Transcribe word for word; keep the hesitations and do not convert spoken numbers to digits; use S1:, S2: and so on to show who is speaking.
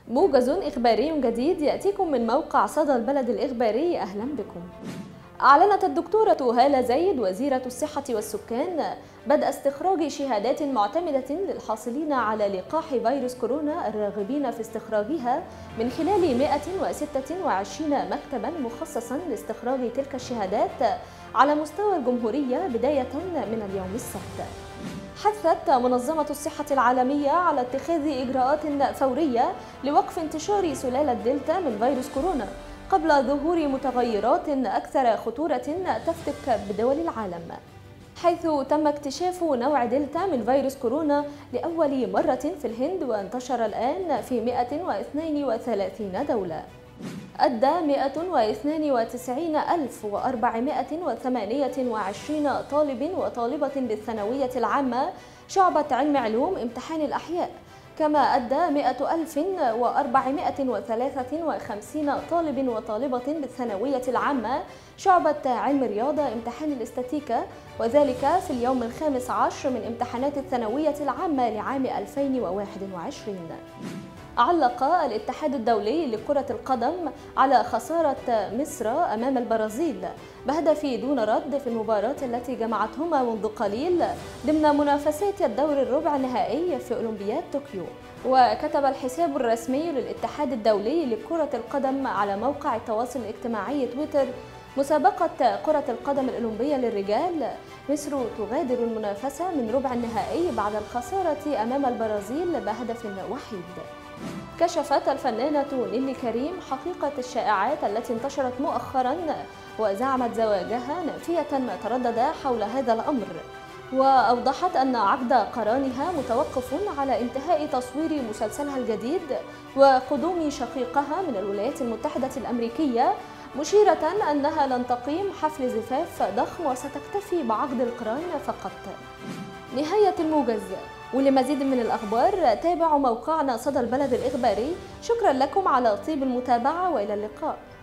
S1: موجز إخباري جديد يأتيكم من موقع صدى البلد الإخباري. أهلا بكم. أعلنت الدكتورة هالة زايد وزيرة الصحة والسكان بدء استخراج شهادات معتمدة للحاصلين على لقاح فيروس كورونا الراغبين في استخراجها من خلال مئة وستة وعشرين مكتبا مخصصا لاستخراج تلك الشهادات على مستوى الجمهورية بداية من اليوم السبت. حثت منظمة الصحة العالمية على اتخاذ إجراءات فورية لوقف انتشار سلالة دلتا من فيروس كورونا قبل ظهور متغيرات أكثر خطورة تفتك بدول العالم، حيث تم اكتشاف نوع دلتا من فيروس كورونا لأول مرة في الهند وانتشر الآن في مئة واثنين وثلاثين دولة. أدى مئة واثنين وتسعين ألف وأربعمئة وثمانية وعشرين طالب وطالبة بالثانوية العامة شعبة علم علوم امتحان الأحياء، كما أدى مئة ألف وأربعمئة وثلاثة وخمسين طالب وطالبة بالثانوية العامة شعبة علم رياضة امتحان الاستاتيكا، وذلك في اليوم الخامس عشر من امتحانات الثانوية العامة لعام ألفين وواحد وعشرين. علق الاتحاد الدولي لكرة القدم على خسارة مصر أمام البرازيل بهدف دون رد في المباراة التي جمعتهما منذ قليل ضمن منافسات الدور الربع النهائي في أولمبياد طوكيو. وكتب الحساب الرسمي للاتحاد الدولي لكرة القدم على موقع التواصل الاجتماعي تويتر: مسابقة كرة القدم الأولمبية للرجال، مصر تغادر المنافسة من ربع النهائي بعد الخسارة أمام البرازيل بهدف وحيد. كشفت الفنانة نيلي كريم حقيقة الشائعات التي انتشرت مؤخرا وزعمت زواجها نافية ما تردد حول هذا الأمر، وأوضحت أن عقد قرانها متوقف على انتهاء تصوير مسلسلها الجديد وقدوم شقيقها من الولايات المتحدة الأمريكية، مشيرة أنها لن تقيم حفل زفاف ضخم وستكتفي بعقد القران فقط. نهاية الموجز، ولمزيد من الأخبار تابعوا موقعنا صدى البلد الإخباري. شكرا لكم على طيب المتابعة وإلى اللقاء.